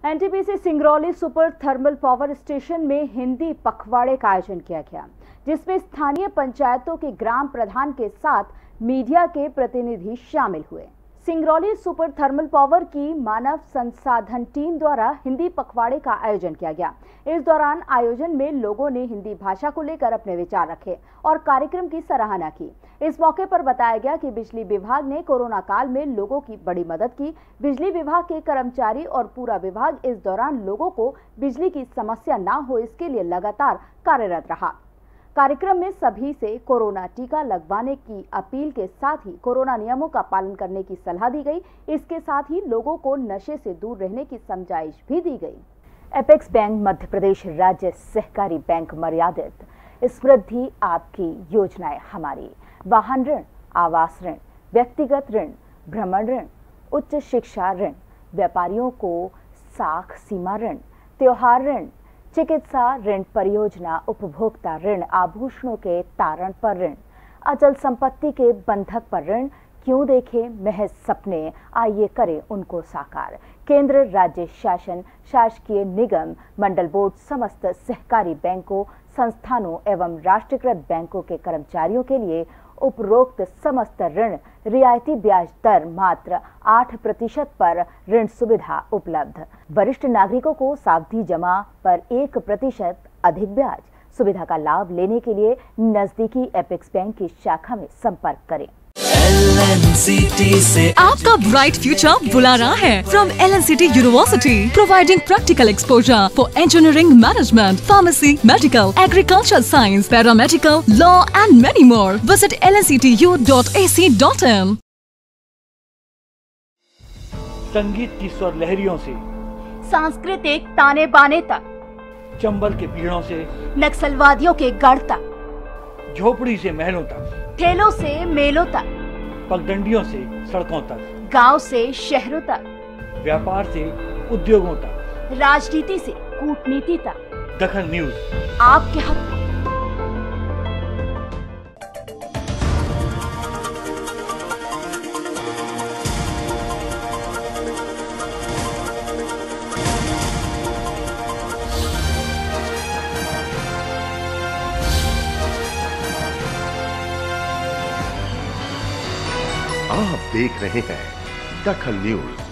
NTPC Singrauli super thermal power station में हिंदी पखवाड़े का आयोजन किया गया, जिसमें स्थानीय पंचायतों के ग्राम प्रधान के साथ मीडिया के प्रतिनिधि शामिल हुए। सिंगरौली सुपर थर्मल पावर की मानव संसाधन टीम द्वारा हिंदी पखवाड़े का आयोजन किया गया। इस दौरान आयोजन में लोगों ने हिंदी भाषा को लेकर अपने विचार रखे और कार्यक्रम की सराहना की। इस मौके पर बताया गया कि बिजली विभाग ने कोरोना काल में लोगों की बड़ी मदद की। बिजली विभाग के कर्मचारी और पूरा विभाग इस दौरान लोगों को बिजली की समस्या न हो, इसके लिए लगातार कार्यरत रहा। कार्यक्रम में सभी से कोरोना टीका लगवाने की अपील के साथ ही कोरोना नियमों का पालन करने की सलाह दी गई। इसके साथ ही लोगों को नशे से दूर रहने की समझाइश भी दी गई। एपेक्स बैंक मध्य प्रदेश राज्य सहकारी बैंक मर्यादित, समृद्धि आपकी, योजनाएं हमारी, वाहन ऋण, आवास ऋण, व्यक्तिगत ऋण, भ्रमण ऋण, उच्च शिक्षा ऋण, व्यापारियों को साख सीमा ऋण, त्योहार ऋण, चिकित्सा ऋण, परियोजना उपभोक्ता ऋण, आभूषणों के तारण पर ऋण, अचल संपत्ति के बंधक पर ऋण। क्यों देखें महज सपने, आइए करें उनको साकार। केंद्र, राज्य शासन, शासकीय निगम, मंडल बोर्ड, समस्त सहकारी बैंकों, संस्थानों एवं राष्ट्रीयकृत बैंकों के कर्मचारियों के लिए उपरोक्त समस्त ऋण रियायती ब्याज दर मात्र 8% पर ऋण सुविधा उपलब्ध। वरिष्ठ नागरिकों को सावधि जमा पर 1% अधिक ब्याज। सुविधा का लाभ लेने के लिए नजदीकी एपेक्स बैंक की शाखा में संपर्क करें। LNCT से आपका ब्राइट फ्यूचर बुला रहा है। From LNCT University, providing practical exposure for engineering, management, pharmacy, medical, agriculture science, paramedical, law and many more. Visit lnctu.ac.in। संगीत की स्वर लहरियों से सांस्कृतिक ताने बाने तक, चंबल के पीड़ों से नक्सलवादियों के गढ़ तक, झोपड़ी से महलों तक, ठेलों से मेलों तक, पगडंडियों से सड़कों तक, गांव से शहरों तक, व्यापार से उद्योगों तक, राजनीति से कूटनीति तक, दखल न्यूज आपके हक में। आप देख रहे हैं दखल न्यूज।